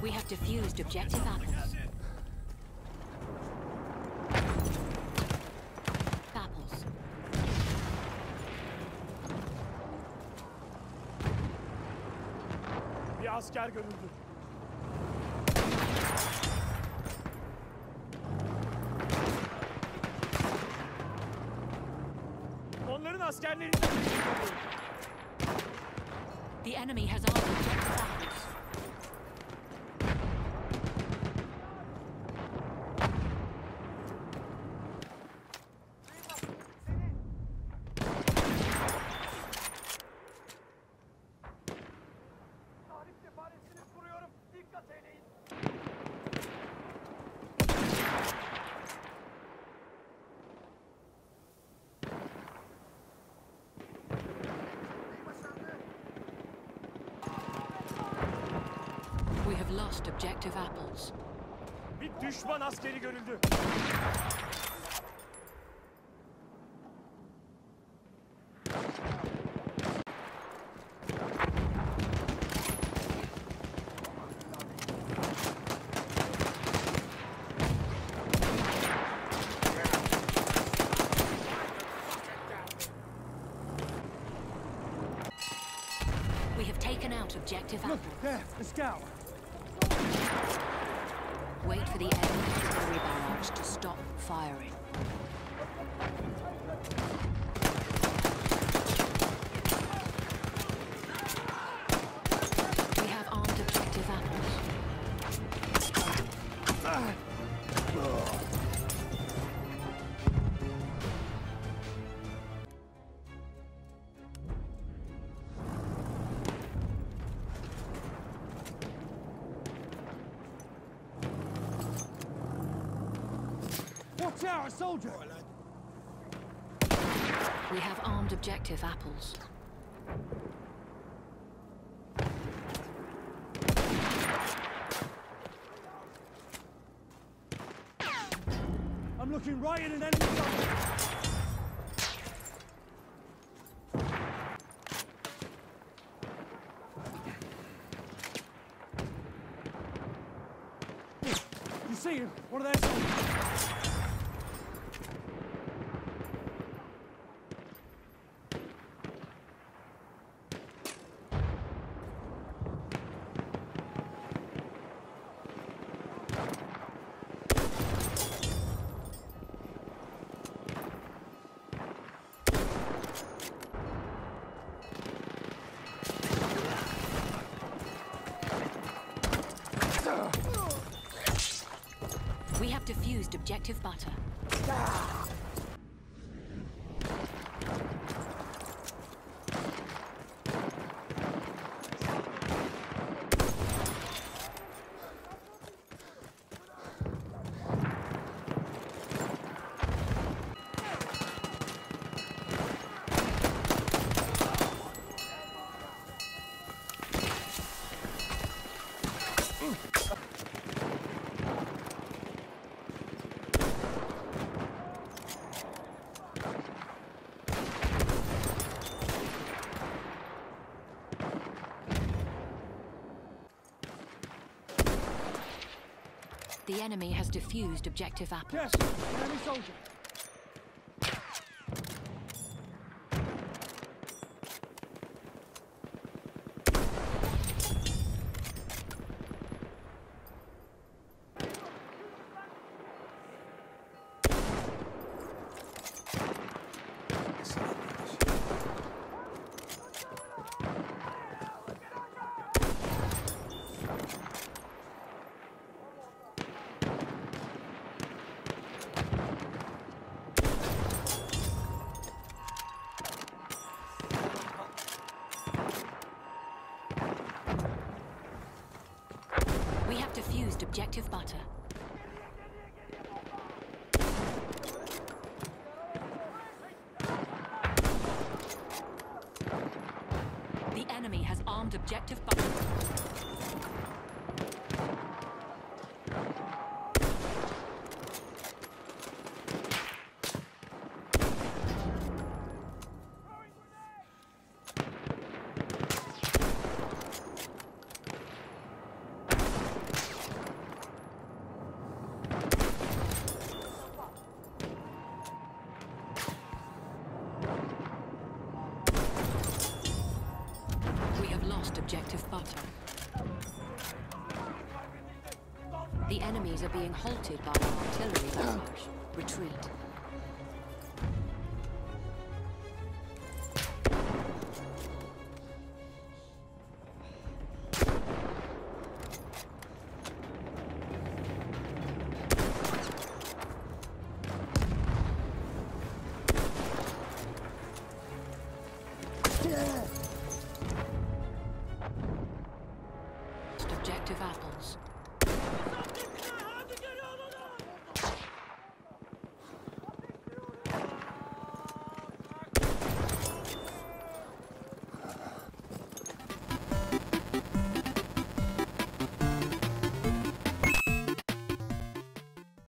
We have defused objective apples. Apples. Bir asker görüldü. Onların askerleri... The enemy has all objective apples. We have lost objective apples. Bir düşman askeri görüldü. We have taken out objective Look, apples. there, the scout. Wait for the enemy artillery barrage to stop firing. We have armed objective apples. Watch out, a soldier! We have armed objective apples. I'm looking right at an enemy soldier. You see him? One of their soldiers. We have defused objective butter. The enemy has defused objective apples. Yes, enemy soldier. We have defused objective butter. The enemy has armed objective butter. have lost objective butter. The enemies are being halted by our artillery barrage. Retreat. Objective apples.